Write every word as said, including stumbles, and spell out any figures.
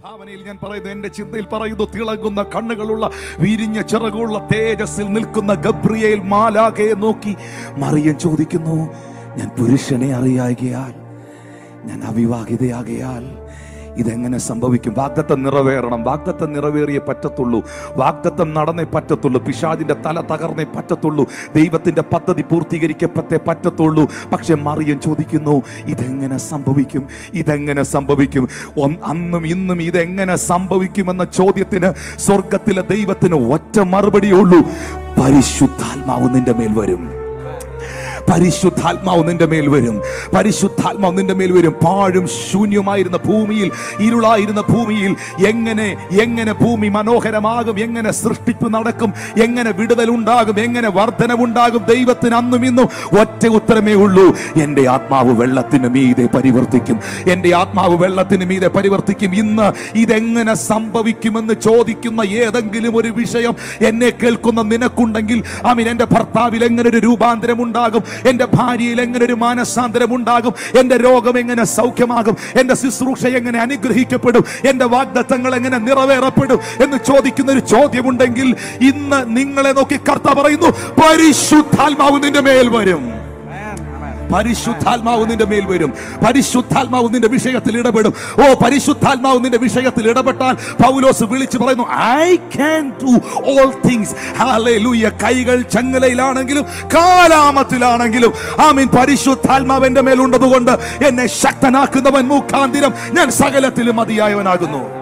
ഭാവനയിൽ ഞാൻ പറയുന്നു, എന്റെ ചിന്തയിൽ പറയുന്നു, തിളങ്ങുന്ന കണ്ണുകളുള്ള വിരിഞ്ഞ ചിറകുള്ള തേജസ്സിൽ നിൽക്കുന്ന ഗബ്രിയേൽ മാലാഖയെ നോക്കി മറിയം ചോദിക്കുന്നു, ഞാൻ പുരുഷനെ അറിയാകയാൽ, ഞാൻ അവിവാഹിതയാകയാൽ ഇതെങ്ങനെ സംഭവിക്കും? വാഗ്ദത്തം നിറവേറണം. വാഗ്ദത്തം നിറവേറിയേ പറ്റത്തുള്ളൂ. വാഗ്ദത്തം നടന്നേ പറ്റത്തുള്ളൂ. പിശാചിന്റെ തല തകർന്നേ പറ്റത്തുള്ളൂ. ദൈവത്തിന്റെ പദ്ധതി പൂർത്തീകരിക്കപ്പെട്ടേ പറ്റത്തുള്ളൂ. പക്ഷെ മറിയം ചോദിക്കുന്നു, ഇതെങ്ങനെ സംഭവിക്കും? ഇതെങ്ങനെ സംഭവിക്കും? അന്നും ഇന്നും ഇതെങ്ങനെ സംഭവിക്കുമെന്ന ചോദ്യത്തിന് സ്വർഗത്തിലെ ദൈവത്തിന് ഒറ്റ മറുപടിയുള്ളൂ, പരിശുദ്ധാത്മാവ് നിന്റെ മേൽ വരും. പരിശുദ്ധാത്മാവ് നിന്റെ മേൽ വരും. പരിശുദ്ധാത്മാവ് നിന്റെ മേൽ വരും. പാഴും ശൂന്യമായിരുന്ന ഭൂമിയിൽ, ഇരുളായിരുന്ന ഭൂമിയിൽ എങ്ങനെ എങ്ങനെ ഭൂമി മനോഹരമാകും? എങ്ങനെ സൃഷ്ടിപ്പ് നടക്കും? എങ്ങനെ വിടുതലുണ്ടാകും? എങ്ങനെ വർധനവുണ്ടാകും? ദൈവത്തിന് അന്നും ഇന്നും ഒറ്റ ഉത്തരമേ ഉള്ളൂ, എന്റെ ആത്മാവ് വെള്ളത്തിന് മീതെ പരിവർത്തിക്കും. എന്റെ ആത്മാവ് വെള്ളത്തിന് മീതെ പരിവർത്തിക്കും. ഇന്ന് ഇതെങ്ങനെ സംഭവിക്കുമെന്ന് ചോദിക്കുന്ന ഏതെങ്കിലും ഒരു വിഷയം എന്നെ കേൾക്കുന്ന നിനക്കുണ്ടെങ്കിൽ, ആമീൻ, എന്റെ ഭർത്താവിൽ എങ്ങനെ ഒരു രൂപാന്തരം ഉണ്ടാകും? എന്റെ ഭാര്യയിൽ എങ്ങനെ ഒരു മാനസാന്തരം ഉണ്ടാകും? എന്റെ രോഗം എങ്ങനെ സൗഖ്യമാകും? എന്റെ ശുശ്രൂഷ എങ്ങനെ അനുഗ്രഹിക്കപ്പെടും? എന്റെ വാഗ്ദത്തങ്ങൾ എങ്ങനെ നിറവേറപ്പെടും എന്ന് ചോദിക്കുന്ന ഒരു ചോദ്യമുണ്ടെങ്കിൽ, ഇന്ന് നിങ്ങളെ നോക്കി കർത്താവ് പറയുന്നു, പരിശുദ്ധാത്മാവ് നിന്റെ മേൽ വരും. പരിശുദ്ധാത്മാവ് നിന്റെ മേൽ വരും. പരിശുദ്ധാത്മാവ് നിന്റെ വിഷയത്തിൽ ഇടപെടും. ഓ, പരിശുദ്ധാത്മാവ് നിന്റെ വിഷയത്തിൽ ഇടപെട്ടാൽ പൗലോസ് വിളിച്ചു പറയുന്നു, I can do all things. ഹല്ലേലൂയ. കൈകൾ ചങ്ങലയിലാണെങ്കിലും കാലാമത്തിലാണെങ്കിലും, ആമീൻ, പരിശുദ്ധാത്മാവ് എന്റെ മേലുള്ളതുകൊണ്ട് എന്നെ ശക്തനാക്കുന്നവൻ മുഖാന്തിരം ഞാൻ സകലത്തിലും മതിയായവനാകുന്നു.